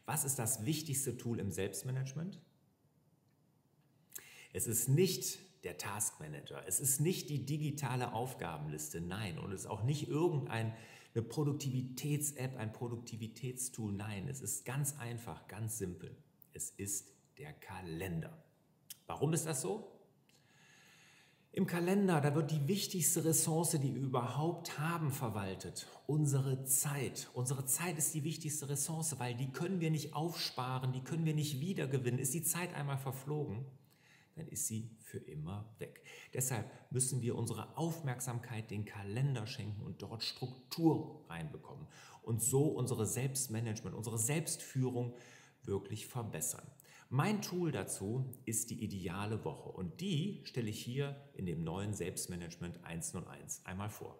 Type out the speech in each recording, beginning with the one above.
Was ist das wichtigste Tool im Selbstmanagement? Es ist nicht der Taskmanager, es ist nicht die digitale Aufgabenliste, nein, und es ist auch nicht irgendeine Produktivitäts-App, ein Produktivitätstool, nein, es ist ganz einfach, ganz simpel. Es ist der Kalender. Warum ist das so? Im Kalender, da wird die wichtigste Ressource, die wir überhaupt haben, verwaltet. Unsere Zeit. Unsere Zeit ist die wichtigste Ressource, weil die können wir nicht aufsparen, die können wir nicht wiedergewinnen. Ist die Zeit einmal verflogen, dann ist sie für immer weg. Deshalb müssen wir unsere Aufmerksamkeit den Kalender schenken und dort Struktur reinbekommen und so unsere Selbstmanagement, unsere Selbstführung wirklich verbessern. Mein Tool dazu ist die ideale Woche und die stelle ich hier in dem neuen Selbstmanagement 101 einmal vor.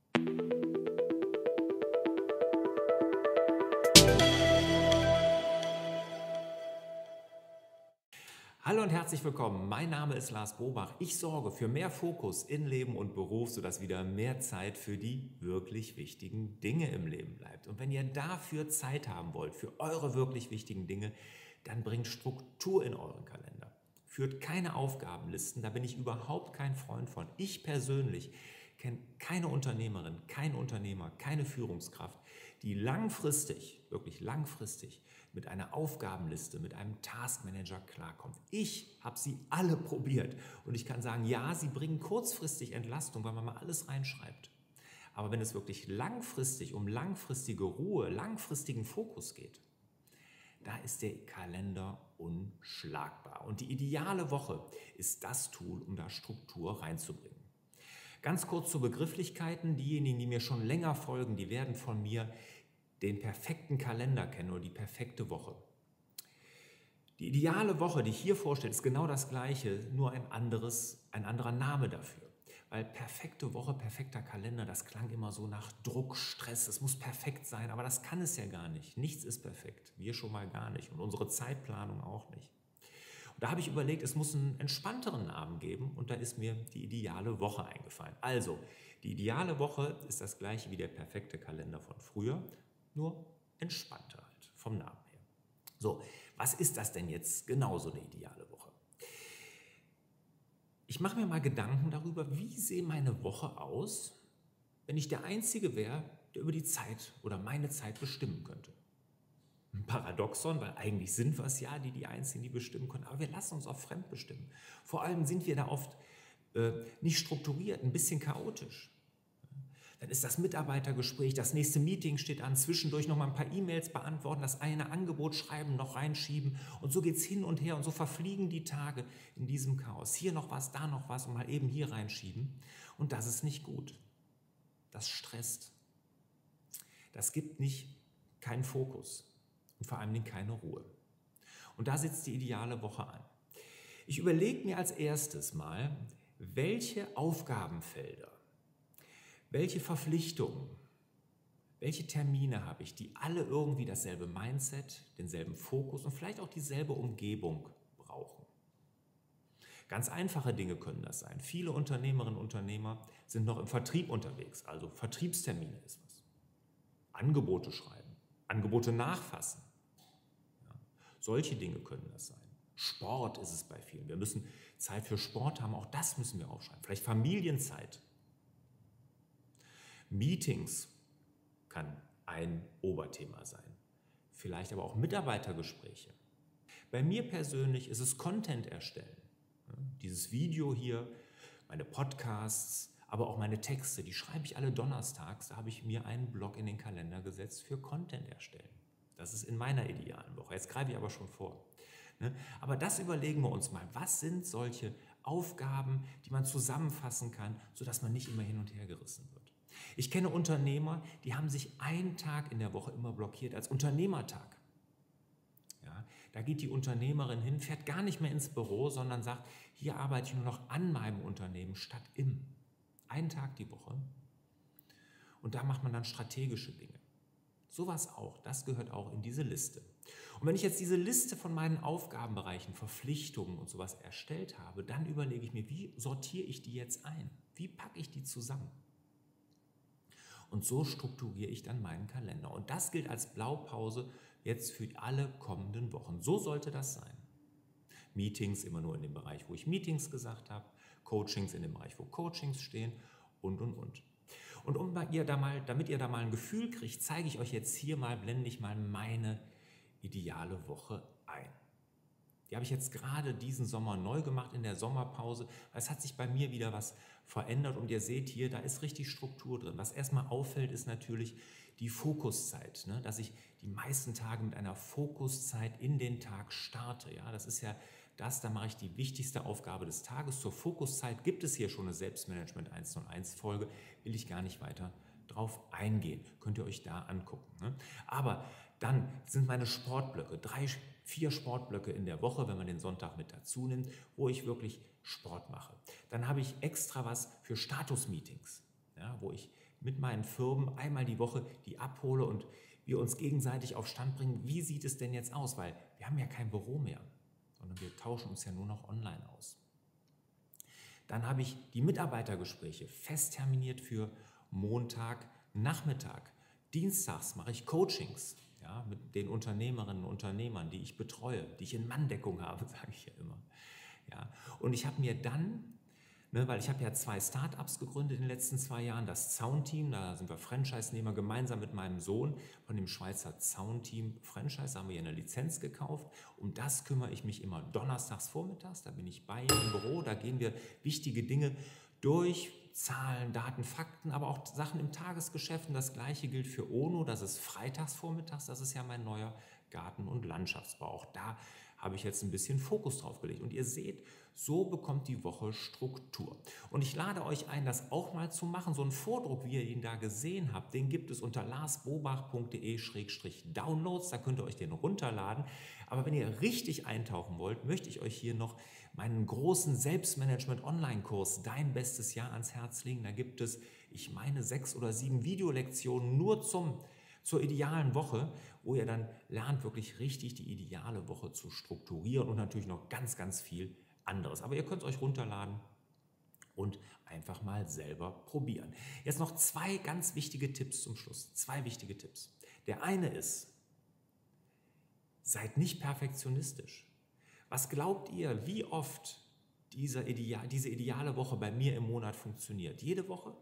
Hallo und herzlich willkommen, mein Name ist Lars Bobach. Ich sorge für mehr Fokus in Leben und Beruf, sodass wieder mehr Zeit für die wirklich wichtigen Dinge im Leben bleibt. Und wenn ihr dafür Zeit haben wollt, für eure wirklich wichtigen Dinge, dann bringt Struktur in euren Kalender. Führt keine Aufgabenlisten, da bin ich überhaupt kein Freund von. Ich persönlich kenne keine Unternehmerin, keinen Unternehmer, keine Führungskraft, die langfristig, wirklich langfristig mit einer Aufgabenliste, mit einem Taskmanager klarkommt. Ich habe sie alle probiert und ich kann sagen, ja, sie bringen kurzfristig Entlastung, weil man mal alles reinschreibt. Aber wenn es wirklich langfristig um langfristige Ruhe, langfristigen Fokus geht, da ist der Kalender unschlagbar. Und die ideale Woche ist das Tool, um da Struktur reinzubringen. Ganz kurz zu Begrifflichkeiten. Diejenigen, die mir schon länger folgen, die werden von mir den perfekten Kalender kennen oder die perfekte Woche. Die ideale Woche, die ich hier vorstelle, ist genau das Gleiche, nur ein anderer Name dafür. Weil perfekte Woche, perfekter Kalender, das klang immer so nach Druck, Stress, es muss perfekt sein, aber das kann es ja gar nicht. Nichts ist perfekt, wir schon mal gar nicht und unsere Zeitplanung auch nicht. Und da habe ich überlegt, es muss einen entspannteren Namen geben und da ist mir die ideale Woche eingefallen. Also, die ideale Woche ist das gleiche wie der perfekte Kalender von früher, nur entspannter halt vom Namen her. So, was ist das denn jetzt genau so eine ideale Woche? Ich mache mir mal Gedanken darüber, wie sähe meine Woche aus, wenn ich der Einzige wäre, der über die Zeit oder meine Zeit bestimmen könnte. Ein Paradoxon, weil eigentlich sind wir es ja, die Einzigen, die bestimmen können, aber wir lassen uns auch fremd bestimmen. Vor allem sind wir da oft nicht strukturiert, ein bisschen chaotisch. Dann ist das Mitarbeitergespräch, das nächste Meeting steht an, zwischendurch noch mal ein paar E-Mails beantworten, das eine Angebot schreiben, noch reinschieben und so geht es hin und her und so verfliegen die Tage in diesem Chaos. Hier noch was, da noch was und mal eben hier reinschieben und das ist nicht gut. Das stresst. Das gibt keinen Fokus und vor allem keine Ruhe. Und da sitzt die ideale Woche an. Ich überlege mir als erstes mal, welche Aufgabenfelder, welche Verpflichtungen, welche Termine habe ich, die alle irgendwie dasselbe Mindset, denselben Fokus und vielleicht auch dieselbe Umgebung brauchen? Ganz einfache Dinge können das sein. Viele Unternehmerinnen und Unternehmer sind noch im Vertrieb unterwegs, also Vertriebstermine ist was. Angebote schreiben, Angebote nachfassen. Ja, solche Dinge können das sein. Sport ist es bei vielen. Wir müssen Zeit für Sport haben, auch das müssen wir aufschreiben. Vielleicht Familienzeit. Meetings kann ein Oberthema sein, vielleicht aber auch Mitarbeitergespräche. Bei mir persönlich ist es Content erstellen. Dieses Video hier, meine Podcasts, aber auch meine Texte, die schreibe ich alle donnerstags. Da habe ich mir einen Blog in den Kalender gesetzt für Content erstellen. Das ist in meiner idealen Woche. Jetzt greife ich aber schon vor. Aber das überlegen wir uns mal. Was sind solche Aufgaben, die man zusammenfassen kann, sodass man nicht immer hin und her gerissen wird? Ich kenne Unternehmer, die haben sich einen Tag in der Woche immer blockiert als Unternehmertag. Ja, da geht die Unternehmerin hin, fährt gar nicht mehr ins Büro, sondern sagt, hier arbeite ich nur noch an meinem Unternehmen statt im. Einen Tag die Woche. Und da macht man dann strategische Dinge. Sowas auch, das gehört auch in diese Liste. Und wenn ich jetzt diese Liste von meinen Aufgabenbereichen, Verpflichtungen und sowas erstellt habe, dann überlege ich mir, wie sortiere ich die jetzt ein? Wie packe ich die zusammen? Und so strukturiere ich dann meinen Kalender. Und das gilt als Blaupause jetzt für alle kommenden Wochen. So sollte das sein. Meetings immer nur in dem Bereich, wo ich Meetings gesagt habe, Coachings in dem Bereich, wo Coachings stehen und. Und damit ihr da mal ein Gefühl kriegt, zeige ich euch jetzt hier mal, blende ich mal meine ideale Woche ein. Die habe ich jetzt gerade diesen Sommer neu gemacht in der Sommerpause. Es hat sich bei mir wieder was verändert und ihr seht hier, da ist richtig Struktur drin. Was erstmal auffällt, ist natürlich die Fokuszeit, ne? Dass ich die meisten Tage mit einer Fokuszeit in den Tag starte. Ja? Das ist ja das, da mache ich die wichtigste Aufgabe des Tages. Zur Fokuszeit gibt es hier schon eine Selbstmanagement 101 Folge, will ich gar nicht weiter drauf eingehen. Könnt ihr euch da angucken. Ne? Aber dann sind meine Sportblöcke, 4 Sportblöcke in der Woche, wenn man den Sonntag mit dazu nimmt, wo ich wirklich Sport mache. Dann habe ich extra was für Status-Meetings, ja, wo ich mit meinen Firmen einmal die Woche die abhole und wir uns gegenseitig auf Stand bringen, wie sieht es denn jetzt aus, weil wir haben ja kein Büro mehr, sondern wir tauschen uns ja nur noch online aus. Dann habe ich die Mitarbeitergespräche fest terminiert für Montagnachmittag. Dienstags mache ich Coachings, ja, mit den Unternehmerinnen und Unternehmern, die ich betreue, die ich in Manndeckung habe, sage ich ja immer. Ja. Und ich habe mir dann, weil ich habe ja 2 Startups gegründet in den letzten 2 Jahren, das Zaun-Team, da sind wir Franchise-Nehmer gemeinsam mit meinem Sohn von dem Schweizer Zaun-Team Franchise, haben wir hier eine Lizenz gekauft. Um das kümmere ich mich immer donnerstags vormittags, da bin ich bei im Büro, da gehen wir wichtige Dinge durch, Zahlen, Daten, Fakten, aber auch Sachen im Tagesgeschäft. Und das Gleiche gilt für ONO, das ist freitags vormittags, das ist ja mein neuer Garten- und Landschaftsbau. Auch da habe ich jetzt ein bisschen Fokus drauf gelegt. Und ihr seht, so bekommt die Woche Struktur. Und ich lade euch ein, das auch mal zu machen. So einen Vordruck, wie ihr ihn da gesehen habt, den gibt es unter larsbobach.de/downloads. Da könnt ihr euch den runterladen. Aber wenn ihr richtig eintauchen wollt, möchte ich euch hier noch meinen großen Selbstmanagement-Online-Kurs Dein bestes Jahr ans Herz legen. Da gibt es, ich meine, 6 oder 7 Videolektionen nur zur idealen Woche, wo ihr dann lernt, wirklich richtig die ideale Woche zu strukturieren und natürlich noch ganz, ganz viel anderes. Aber ihr könnt es euch runterladen und einfach mal selber probieren. Jetzt noch 2 ganz wichtige Tipps zum Schluss. 2 wichtige Tipps. Der eine ist, seid nicht perfektionistisch. Was glaubt ihr, wie oft diese ideale Woche bei mir im Monat funktioniert? Jede Woche?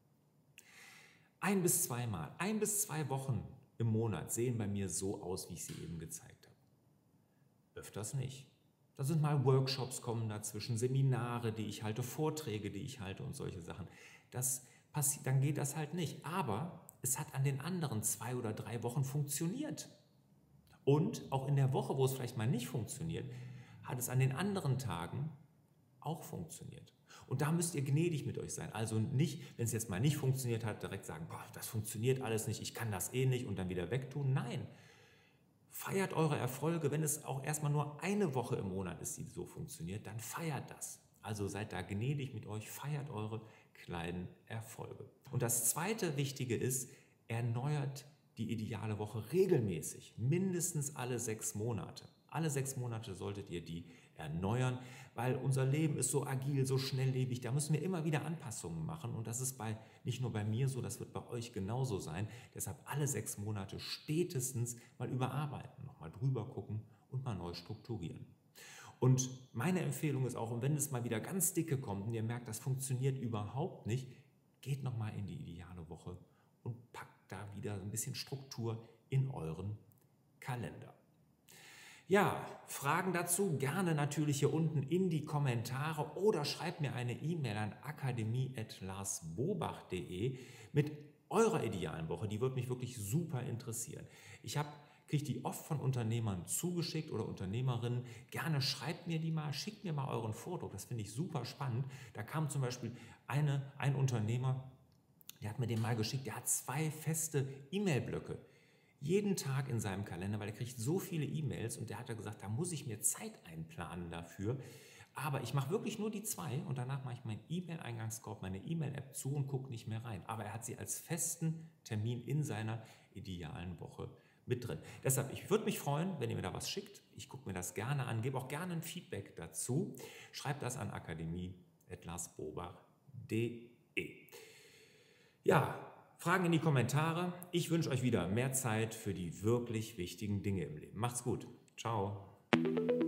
1 bis 2 Mal. 1 bis 2 Wochen im Monat sehen bei mir so aus, wie ich sie eben gezeigt habe. Öfters nicht. Da sind mal Workshops kommen dazwischen, Seminare, die ich halte, Vorträge, die ich halte und solche Sachen. Dann geht das halt nicht. Aber es hat an den anderen 2 oder 3 Wochen funktioniert. Und auch in der Woche, wo es vielleicht mal nicht funktioniert, hat es an den anderen Tagen auch funktioniert. Und da müsst ihr gnädig mit euch sein. Also nicht, wenn es jetzt mal nicht funktioniert hat, direkt sagen, boah, das funktioniert alles nicht, ich kann das eh nicht und dann wieder wegtun. Nein, feiert eure Erfolge. Wenn es auch erstmal nur eine Woche im Monat ist, die so funktioniert, dann feiert das. Also seid da gnädig mit euch, feiert eure kleinen Erfolge. Und das zweite Wichtige ist, erneuert die ideale Woche regelmäßig, mindestens alle 6 Monate. Alle 6 Monate solltet ihr die erneuern, weil unser Leben ist so agil, so schnelllebig, da müssen wir immer wieder Anpassungen machen und das ist nicht nur bei mir so, das wird bei euch genauso sein. Deshalb alle 6 Monate spätestens mal überarbeiten, nochmal drüber gucken und mal neu strukturieren. Und meine Empfehlung ist auch, und wenn es mal wieder ganz dicke kommt und ihr merkt, das funktioniert überhaupt nicht, geht nochmal in die ideale Woche und packt da wieder ein bisschen Struktur in euren Kalender. Ja, Fragen dazu gerne natürlich hier unten in die Kommentare oder schreibt mir eine E-Mail an akademie@larsbobach.de mit eurer idealen Woche. Die würde mich wirklich super interessieren. Ich kriege die oft von Unternehmern zugeschickt oder Unternehmerinnen. Gerne schreibt mir die mal, schickt mir mal euren Vordruck. Das finde ich super spannend. Da kam zum Beispiel ein Unternehmer, der hat mir den mal geschickt, der hat 2 feste E-Mail-Blöcke. Jeden Tag in seinem Kalender, weil er kriegt so viele E-Mails und der hat ja gesagt, da muss ich mir Zeit einplanen dafür. Aber ich mache wirklich nur die 2 und danach mache ich meinen E-Mail-Eingangskorb, meine E-Mail-App zu und gucke nicht mehr rein. Aber er hat sie als festen Termin in seiner idealen Woche mit drin. Deshalb, ich würde mich freuen, wenn ihr mir da was schickt. Ich gucke mir das gerne an, gebe auch gerne ein Feedback dazu. Schreibt das an akademie@larsbobach.de. Ja, Fragen in die Kommentare. Ich wünsche euch wieder mehr Zeit für die wirklich wichtigen Dinge im Leben. Macht's gut. Ciao.